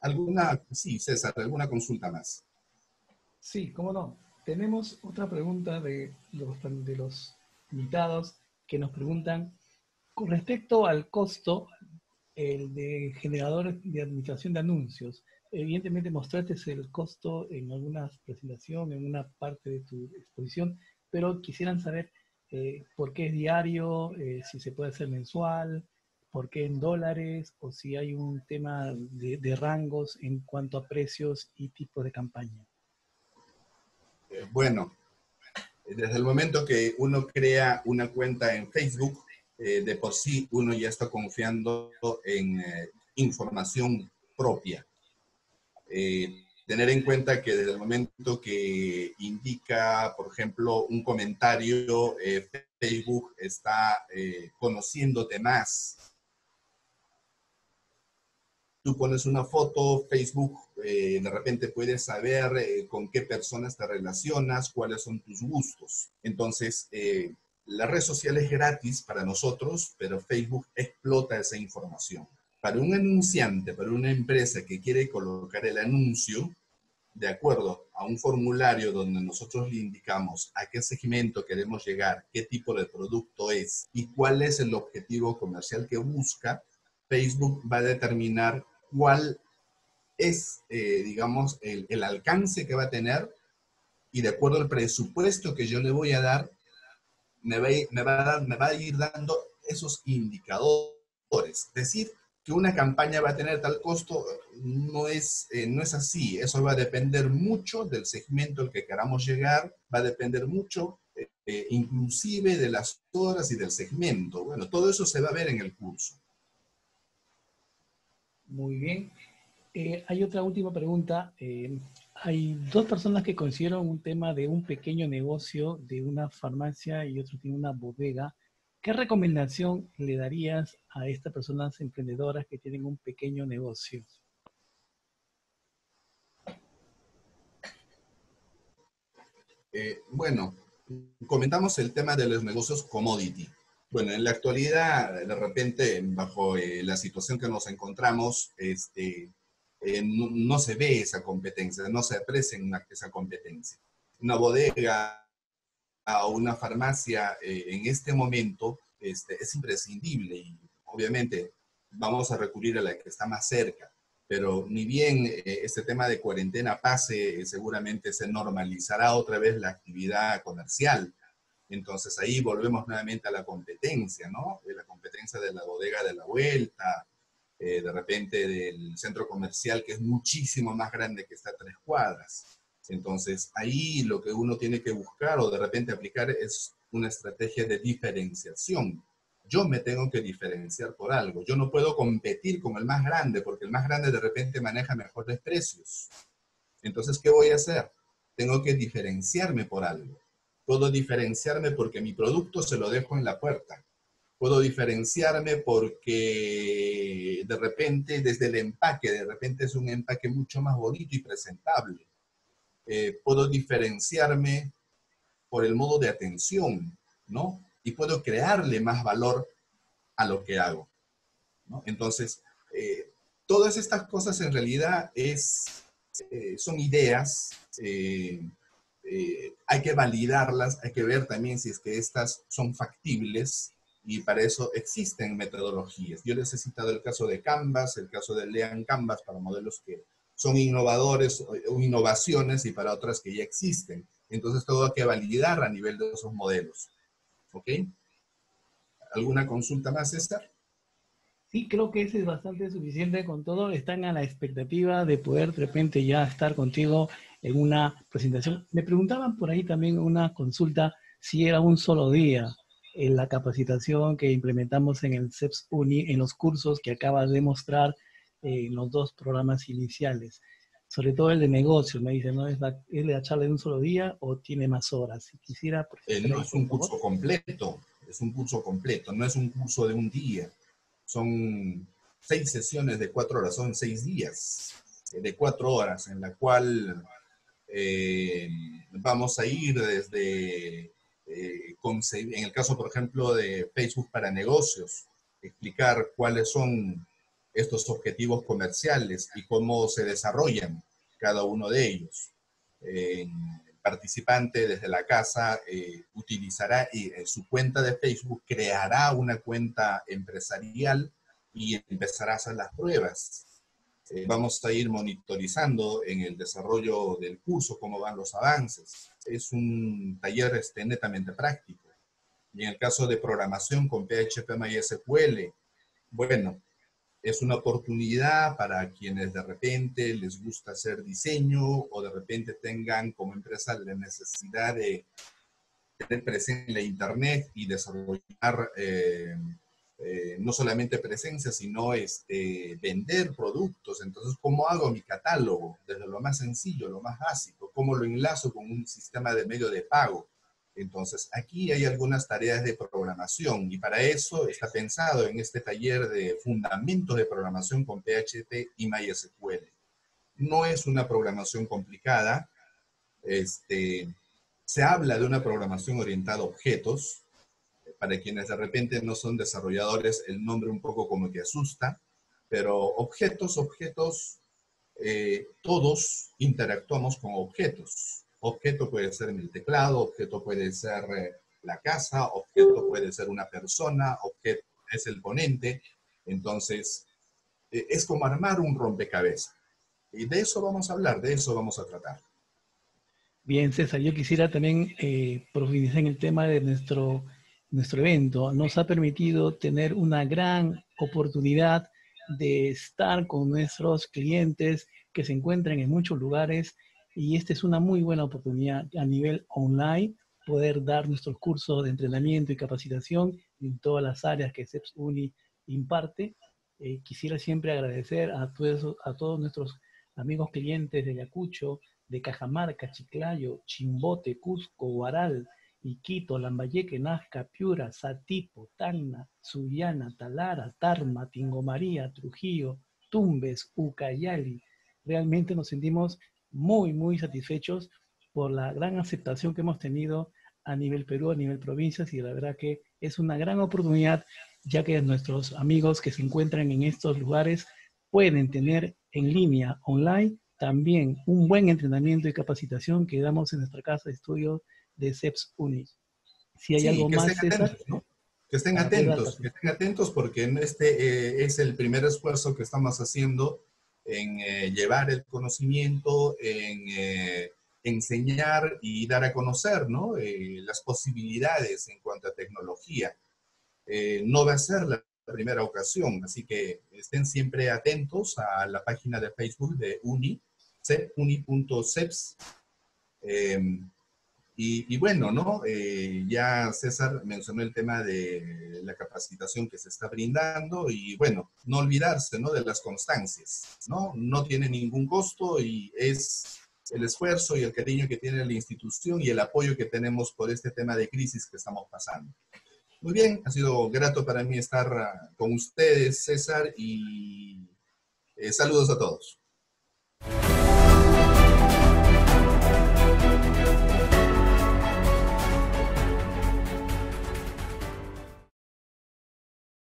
¿Alguna, sí, César, alguna consulta más? Sí, cómo no. Tenemos otra pregunta de los, de los invitados que nos preguntan con respecto al costo el de generadores de administración de anuncios. Evidentemente mostraste el costo en alguna presentación, en una parte de tu exposición, pero quisieran saber eh, por qué es diario, eh, si se puede hacer mensual, por qué en dólares, o si hay un tema de, de rangos en cuanto a precios y tipo de campaña. Eh, bueno, desde el momento que uno crea una cuenta en Facebook, eh, de por sí uno ya está confiando en eh, información propia. Eh, tener en cuenta que desde el momento que indica, por ejemplo, un comentario, eh, Facebook está eh, conociéndote más. Tú pones una foto, Facebook eh, de repente puede saber eh, con qué personas te relacionas, cuáles son tus gustos. Entonces, eh, la red social es gratis para nosotros, pero Facebook explota esa información. Para un anunciante, para una empresa que quiere colocar el anuncio, de acuerdo a un formulario donde nosotros le indicamos a qué segmento queremos llegar, qué tipo de producto es y cuál es el objetivo comercial que busca, Facebook va a determinar cuál es, eh, digamos, el, el alcance que va a tener y de acuerdo al presupuesto que yo le voy a dar, me va, me va, a, dar, me va a ir dando esos indicadores. Es decir, que una campaña va a tener tal costo, no es, eh, no es así. Eso va a depender mucho del segmento al que queramos llegar, va a depender mucho, eh, eh, inclusive de las horas y del segmento. Bueno, todo eso se va a ver en el curso. Muy bien. Eh, hay otra última pregunta. Eh, hay dos personas que coincidieron un tema de un pequeño negocio, de una farmacia y otro tiene una bodega. ¿Qué recomendación le darías a estas personas emprendedoras que tienen un pequeño negocio? Eh, bueno, comentamos el tema de los negocios commodity. Bueno, en la actualidad, de repente, bajo eh, la situación que nos encontramos, este, eh, no, no, se ve esa competencia, no se aprecia una, esa competencia. Una bodega o una farmacia eh, en este momento este, es imprescindible y obviamente vamos a recurrir a la que está más cerca. Pero ni bien eh, este tema de cuarentena pase, eh, seguramente se normalizará otra vez la actividad comercial. Entonces ahí volvemos nuevamente a la competencia, ¿no? De la competencia de la bodega de la vuelta, eh, de repente del centro comercial que es muchísimo más grande que está a tres cuadras. Entonces ahí lo que uno tiene que buscar o de repente aplicar es una estrategia de diferenciación. Yo me tengo que diferenciar por algo. Yo no puedo competir con el más grande porque el más grande de repente maneja mejores precios. Entonces, ¿qué voy a hacer? Tengo que diferenciarme por algo. Puedo diferenciarme porque mi producto se lo dejo en la puerta. Puedo diferenciarme porque de repente, desde el empaque, de repente es un empaque mucho más bonito y presentable. Eh, puedo diferenciarme por el modo de atención, ¿no? Y puedo crearle más valor a lo que hago, ¿no? Entonces, eh, todas estas cosas en realidad es, eh, son ideas, eh, eh, hay que validarlas, hay que ver también si es que estas son factibles y para eso existen metodologías. Yo les he citado el caso de Canvas, el caso de Lean Canvas para modelos que son innovadores o innovaciones y para otras que ya existen. Entonces todo hay que validar a nivel de esos modelos. ¿Ok? ¿Alguna consulta más, César? Sí, creo que ese es bastante suficiente con todo. Están a la expectativa de poder de repente ya estar contigo en una presentación. Me preguntaban por ahí también una consulta si era un solo día en la capacitación que implementamos en el C E P S Uni, en los cursos que acabas de mostrar eh, en los dos programas iniciales. Sobre todo el de negocio, me dice, ¿no? ¿Es la, es la charla de un solo día o tiene más horas? Si quisiera Eh, precisar no, ahí, es por un favor. curso completo, es un curso completo, no es un curso de un día. Son seis sesiones de cuatro horas, son seis días de cuatro horas, en la cual eh, vamos a ir desde, eh, en el caso, por ejemplo, de Facebook para negocios, explicar cuáles son estos objetivos comerciales y cómo se desarrollan cada uno de ellos. Eh, el participante desde la casa eh, utilizará eh, su cuenta de Facebook, creará una cuenta empresarial y empezará a hacer las pruebas. Eh, vamos a ir monitorizando en el desarrollo del curso cómo van los avances. Es un taller este, netamente práctico. Y en el caso de programación con P H P MySQL, bueno, es una oportunidad para quienes de repente les gusta hacer diseño o de repente tengan como empresa la necesidad de tener presencia en la internet y desarrollar eh, eh, no solamente presencia, sino este, vender productos. Entonces, ¿cómo hago mi catálogo? Desde lo más sencillo, lo más básico. ¿Cómo lo enlazo con un sistema de medio de pago? Entonces, aquí hay algunas tareas de programación y para eso está pensado en este taller de fundamentos de programación con P H P y MySQL. No es una programación complicada. Este, se habla de una programación orientada a objetos. Para quienes de repente no son desarrolladores, el nombre un poco como que asusta, pero objetos, objetos, eh, todos interactuamos con objetos. Objeto puede ser el teclado, objeto puede ser eh, la casa, objeto puede ser una persona, objeto es el ponente. Entonces, eh, es como armar un rompecabezas. Y de eso vamos a hablar, de eso vamos a tratar. Bien, César, yo quisiera también eh, profundizar en el tema de nuestro, nuestro evento. Nos ha permitido tener una gran oportunidad de estar con nuestros clientes que se encuentran en muchos lugares y esta es una muy buena oportunidad a nivel online poder dar nuestros cursos de entrenamiento y capacitación en todas las áreas que CEPS Uni imparte. Eh, quisiera siempre agradecer a todos, a todos nuestros amigos clientes de Ayacucho, de Cajamarca, Chiclayo, Chimbote, Cusco, Huaral, Iquito, Lambayeque, Nazca, Piura, Satipo, Tacna, Sullana, Talara, Tarma, Tingomaría, Trujillo, Tumbes, Ucayali. Realmente nos sentimos muy, muy satisfechos por la gran aceptación que hemos tenido a nivel Perú, a nivel provincias, y la verdad que es una gran oportunidad, ya que nuestros amigos que se encuentran en estos lugares pueden tener en línea, online, también un buen entrenamiento y capacitación que damos en nuestra casa de estudio de CEPS Uni. Si hay Sí, algo que estén más, César, atentos, ¿no? Que estén para poder dar atentos, paso. que estén atentos porque este eh, es el primer esfuerzo que estamos haciendo en eh, llevar el conocimiento, en eh, enseñar y dar a conocer, ¿no? Eh, las posibilidades en cuanto a tecnología. Eh, no va a ser la primera ocasión, así que estén siempre atentos a la página de Facebook de Uni, uni punto ceps. Eh, y, y, bueno, ¿no? Eh, ya César mencionó el tema de la capacitación que se está brindando y bueno, no olvidarse, ¿no? De las constancias, ¿no? No tiene ningún costo y es el esfuerzo y el cariño que tiene la institución y el apoyo que tenemos por este tema de crisis que estamos pasando. Muy bien, ha sido grato para mí estar uh, con ustedes, César, y eh, saludos a todos.